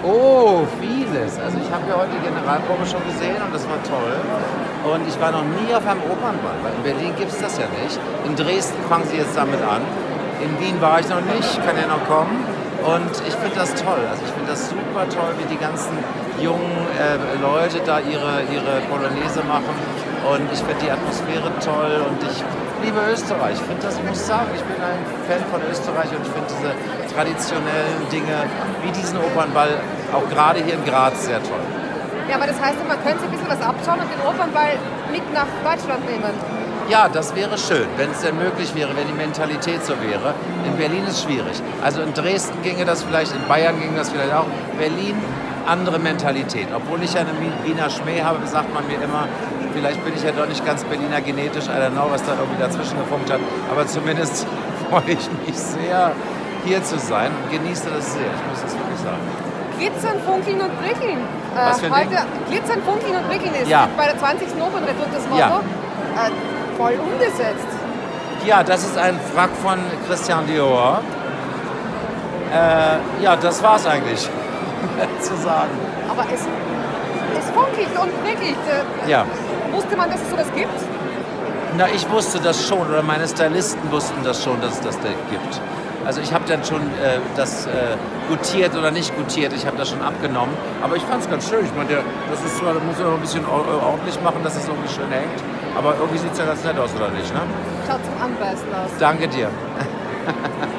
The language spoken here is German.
Oh, vieles. Also ich habe ja heute die Generalprobe schon gesehen und das war toll. Und ich war noch nie auf einem Opernball, weil in Berlin gibt es das ja nicht. In Dresden fangen sie jetzt damit an. In Wien war ich noch nicht, kann ja noch kommen. Und ich finde das toll. Also ich finde das super toll, wie die ganzen jungen Leute da ihre Polonaise machen. Und ich finde die Atmosphäre toll und ich liebe Österreich. Ich muss sagen, ich bin ein Fan von Österreich und ich finde diese traditionellen Dinge wie diesen Opernball auch gerade hier in Graz sehr toll. Ja, aber das heißt, man könnte sich ein bisschen was abschauen und den Opernball mit nach Deutschland nehmen. Ja, das wäre schön, wenn es denn möglich wäre, wenn die Mentalität so wäre. In Berlin ist es schwierig. Also in Dresden ginge das vielleicht, in Bayern ginge das vielleicht auch. Berlin, andere Mentalität. Obwohl ich ja einen Wiener Schmäh habe, sagt man mir immer, vielleicht bin ich ja doch nicht ganz Berliner genetisch, I don't know, was da irgendwie dazwischen gefunkt hat. Aber zumindest freue ich mich sehr, hier zu sein und genieße das sehr. Ich muss das wirklich sagen. Glitzern, funkeln und prickeln. Was für ein heute Ding? Glitzern, funkeln und prickeln ist Ja. bei der 20. Opernretour das Motto. Ja. Voll umgesetzt. Ja, das ist ein Frack von Christian Dior. Ja, das war's eigentlich zu sagen. Aber es funkelt und prickelt. Ja. Wusste man, dass es sowas gibt? Na, ich wusste das schon, oder meine Stylisten wussten das schon, dass es das da gibt. Also ich habe dann schon das gutiert oder nicht gutiert, ich habe das schon abgenommen. Aber ich fand es ganz schön. Ich meine, das ist zwar, da muss man noch ein bisschen ordentlich machen, dass es irgendwie schön hängt. Aber irgendwie sieht es ja ganz nett aus, oder nicht? Ne? Schaut zum Anbeißen aus. Danke dir.